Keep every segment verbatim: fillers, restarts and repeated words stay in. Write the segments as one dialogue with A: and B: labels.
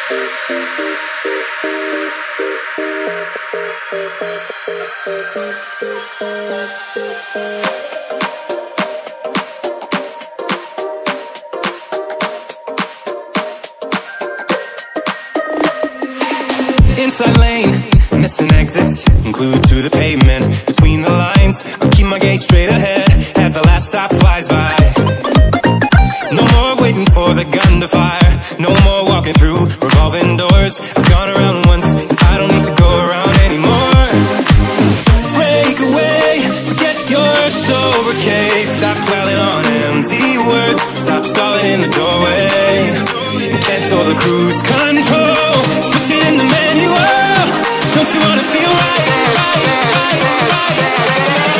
A: Inside lane, missing exits, glued to the pavement. Between the lines, I'll keep my gaze straight ahead as the last stop flies by. No more waiting for the gun to fire, no more walking through revolving doors. I've gone around once, I don't need to go around anymore. Break away, forget your sober case. Stop dwelling on empty words, stop stalling in the doorway, and cancel the cruise control. Switching in the manual, don't you wanna feel right, right, right, right, right.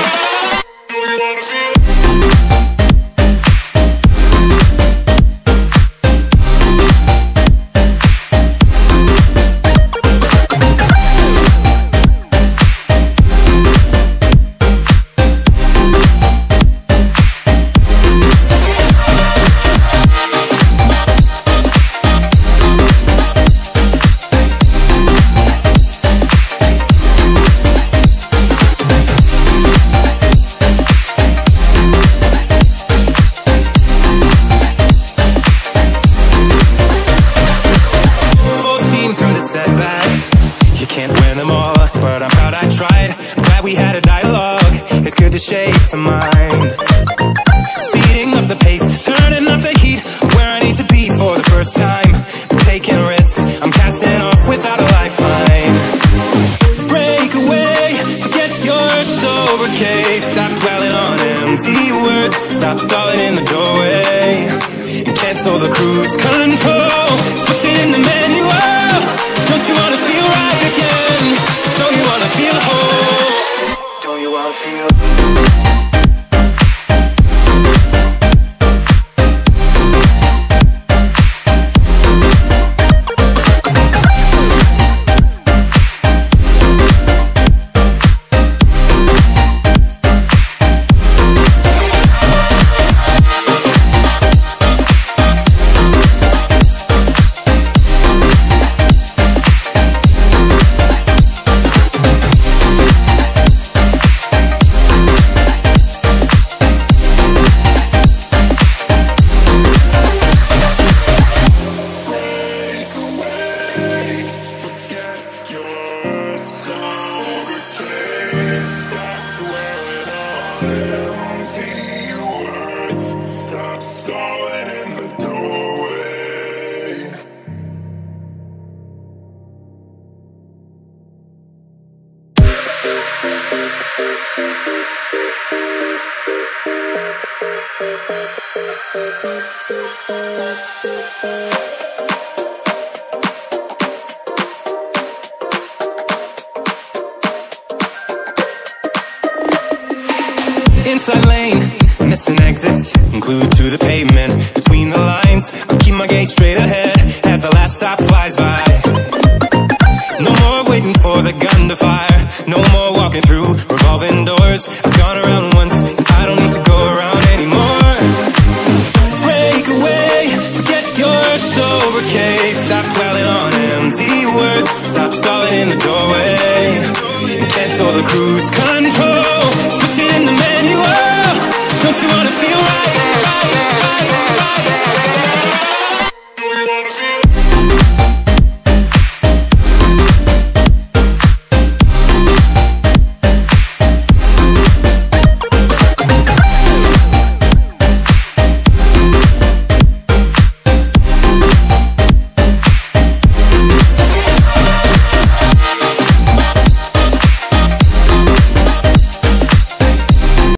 A: Setbacks, you can't win them all, but I'm proud I tried. I'm glad we had a dialogue, it's good to shape the mind. Speeding up the pace, turning up the heat, where I need to be for the first time. I'm taking risks, I'm casting off without a lifeline. Break away, forget your sober case. Stop dwelling on empty words, stop stalling in the doorway, and cancel the cruise control. Switching in the manual, don't you wanna feel right again? Don't you wanna feel whole? Don't you wanna feel stop stalling in the doorway. Inside lane, missing exits, glued to the pavement. Between the lines, I'll keep my gaze straight ahead as the last stop flies by. No more waiting for the gun to fire, no more walking through revolving doors. I've gone around once, I don't need to go around anymore. Break away, forget your sober case. Stop dwelling on empty words, stop stalling in the doorway, and cancel the cruise control. Switching in the manual, don't you wanna feel right, right, right, right, right.